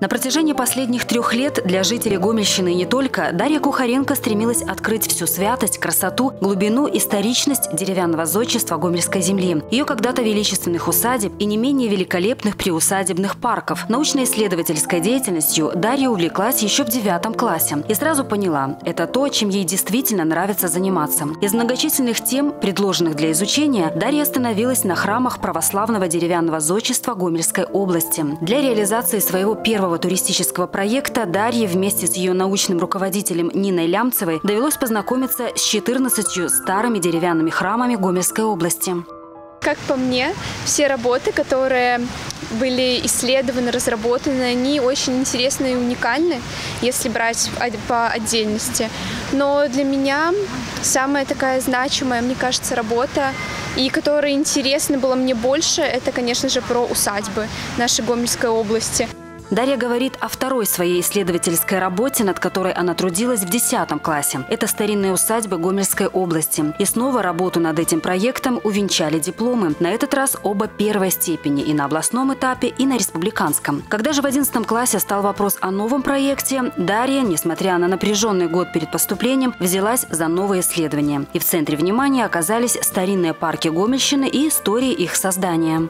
На протяжении последних 3 лет для жителей Гомельщины и не только Дарья Кухаренко стремилась открыть всю святость, красоту, глубину, историчность деревянного зодчества гомельской земли, ее когда-то величественных усадеб и не менее великолепных приусадебных парков. Научно-исследовательской деятельностью Дарья увлеклась еще в 9 классе и сразу поняла – это то, чем ей действительно нравится заниматься. Из многочисленных тем, предложенных для изучения, Дарья остановилась на храмах православного деревянного зодчества Гомельской области. Для реализации своего первого туристического проекта Дарье вместе с ее научным руководителем Ниной Лямцевой довелось познакомиться с 14 старыми деревянными храмами Гомельской области. Как по мне, все работы, которые были исследованы, разработаны, они очень интересны и уникальны, если брать по отдельности. Но для меня самая такая значимая, мне кажется, работа, и которая интересна была мне больше, это, конечно же, про усадьбы нашей Гомельской области. Дарья говорит о второй своей исследовательской работе, над которой она трудилась в 10 классе. Это старинные усадьбы Гомельской области. И снова работу над этим проектом увенчали дипломы. На этот раз оба первой степени и на областном этапе, и на республиканском. Когда же в 11 классе стал вопрос о новом проекте, Дарья, несмотря на напряженный год перед поступлением, взялась за новые исследования. И в центре внимания оказались старинные парки Гомельщины и истории их создания.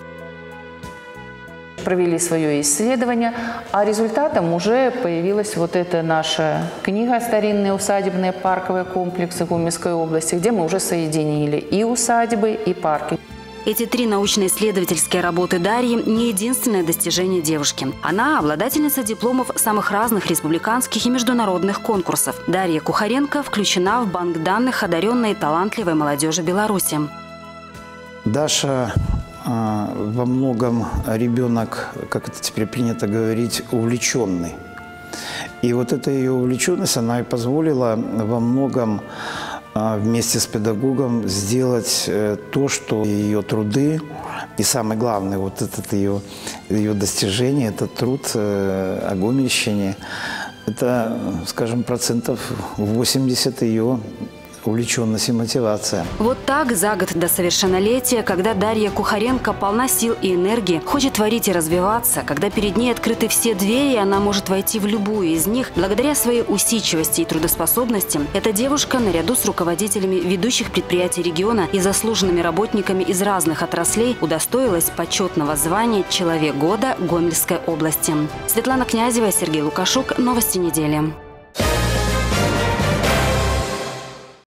Провели свое исследование, а результатом уже появилась вот эта наша книга «Старинные усадебные парковые комплексы Гомельской области», где мы уже соединили и усадьбы, и парки. Эти 3 научно-исследовательские работы Дарьи – не единственное достижение девушки. Она – обладательница дипломов самых разных республиканских и международных конкурсов. Дарья Кухаренко включена в банк данных одаренной и талантливой молодежи Беларуси. Даша во многом ребенок, как это теперь принято говорить, увлеченный. И вот эта ее увлеченность, она и позволила во многом вместе с педагогом сделать то, что ее труды, и самое главное, вот это ее достижение, это труд о Гомельщине, это, скажем, процентов 80 ее увлеченность и мотивация. Вот так за год до совершеннолетия, когда Дарья Кухаренко полна сил и энергии, хочет творить и развиваться, когда перед ней открыты все двери, и она может войти в любую из них, благодаря своей усидчивости и трудоспособности, эта девушка, наряду с руководителями ведущих предприятий региона и заслуженными работниками из разных отраслей, удостоилась почетного звания «Человек года» Гомельской области. Светлана Князева, Сергей Лукашук. Новости недели.